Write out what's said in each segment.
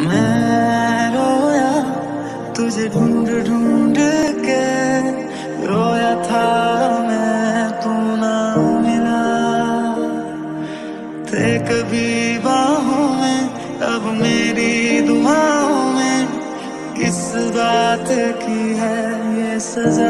मैं रोया तुझे ढूंढ ढूंढ के, रोया था मैं तू ना मिला। थे कभी बाहों में अब मेरी दुआओं में, किस बात की है ये सजा।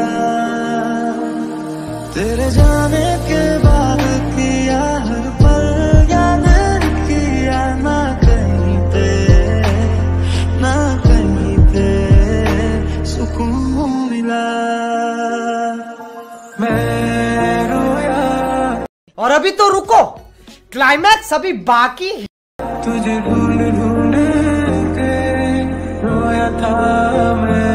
तेरे जाने के बाद किया हर पल याद किया, ना कहीं पे ना कहीं पे सुकून मिला। मैं रोया। और अभी तो रुको, क्लाइमैक्स अभी बाकी है। तुझे ढूंढ ढूंढ के रोया था मैं